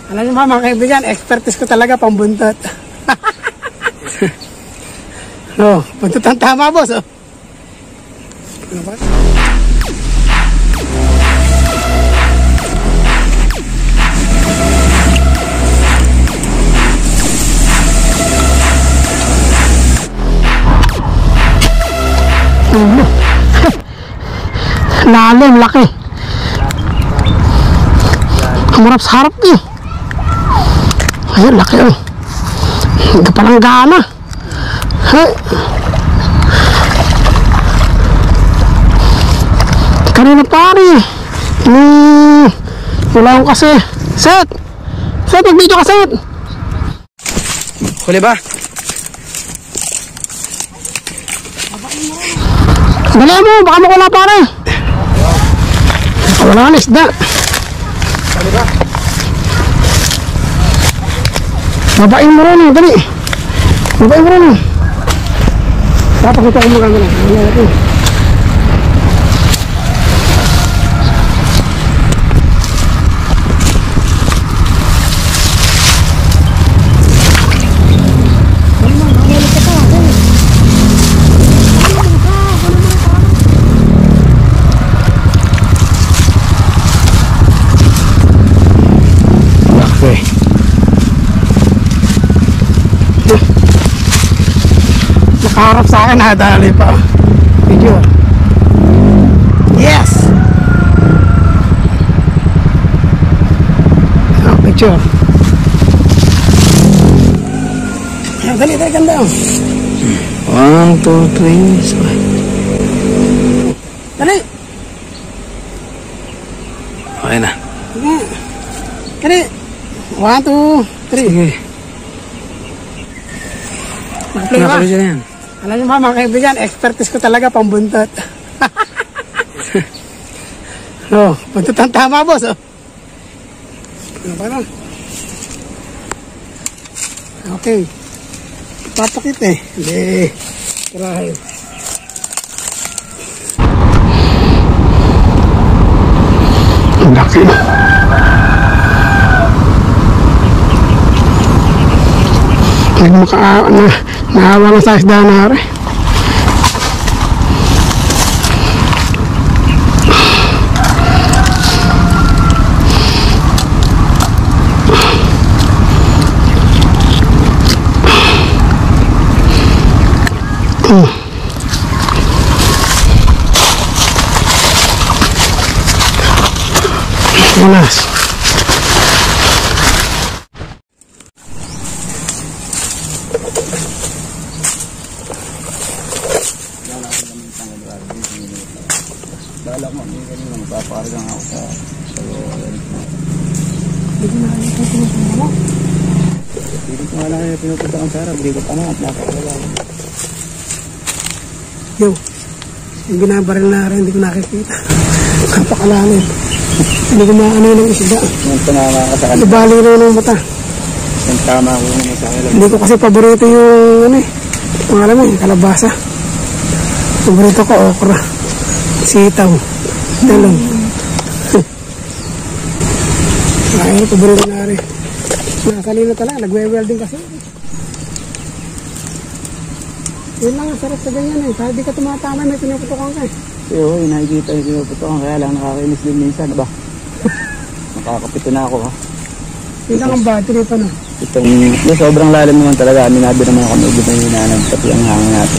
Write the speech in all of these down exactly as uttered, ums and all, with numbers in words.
Alam niyo mga kaibigan, expertise ko talaga pambuntot. Oh, buntot ang tama, boss. Oh. Ano ba? Lalim, laki. Amarap sa harap eh. Ayun, laki oh. Hindi pa lang gana. Hey. Kanina pari. Hmm. Wala akong kasi. Set. Set, mag-video ka, Set. Huli ba? Dali mo, baka makula pare. Wala na isda. Huli ba? Babain mo rin, dali. Babain mo rin. Tapos ito ako maganda na. Ano natin? Nakaharap sa akin, nadali pa. Video. Yes! Oh, picture. Ayan, dali, dali, ganda. One, two, three, smile. Dali! Okay na. Dali. Dali. One, two, three. Sige. Mag-play ba? Nakapagod yan. Alam niyo mga kaibigan, expertise ko talaga pambuntot. Oh, buntot ang tama, boss. Oh. Ano ba na? Okay. Papakit eh. Hindi. Try. Ang laki. Nagmaka na naawa na sa isda na rin. Hmm. Panas. Balak mo, hindi kanina magpapargang ako sa Hindi ko nakakita ko na sa mga. hindi ko nga lang kaya pinupunta kang Sarah, hindi ko pa na at nakakawala. Yo, yung binabaril na rin, hindi ko nakikita. Kapakalanin. Hindi ko maano ng isda. Yung tumama ka sa kanila. Ibali rin ng mata. Yung tama ko naman sa kanila. Hindi ko kasi paborito yung ano eh. Pangalan mo yung kalabasa. Paborito ko okra. Sitaw. Talong. Ay, paborito na rin. Nakasalino talaga. Nagwe-welding kasi. Yun lang ang sarap sa ganyan eh. Kahit di ka tumatama, may pinuputukan ka eh. Oo, yung nakikita yung pinuputukan. Kaya lang nakakainis din minsan, ba? Nakakapito na ako, ha? Yun lang ang battery pa na. Itong, yung sobrang lalim naman talaga. Aminado naman ako kami na yung hinahanap. Pati ang hangin natin.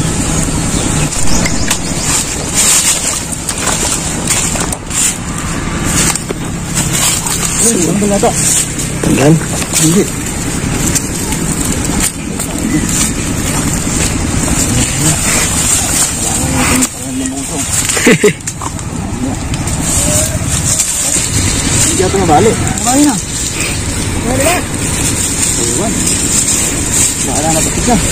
Ano ba ito? Tanggal? Hindi. Hindi ito nabali. Nabali na. Nabali na. Ewan. Wala na batik na.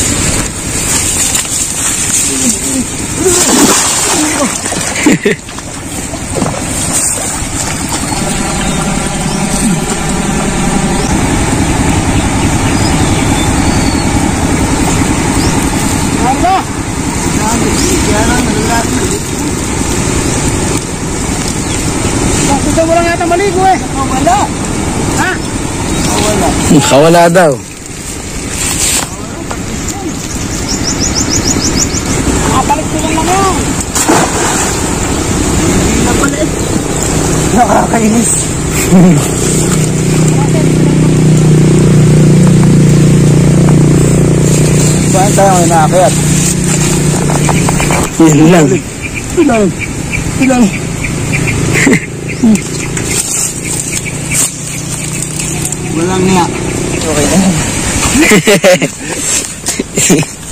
Gusto mo lang yata maligo eh. Oh, wala. Ha? Kawala daw. Nakabalik sila lang yan. Hindi na pala eh. Nakakainis. Saan tayo ngayon nakakayat? Yan lang. Ilang. Ilang. Walang niya. Okay na.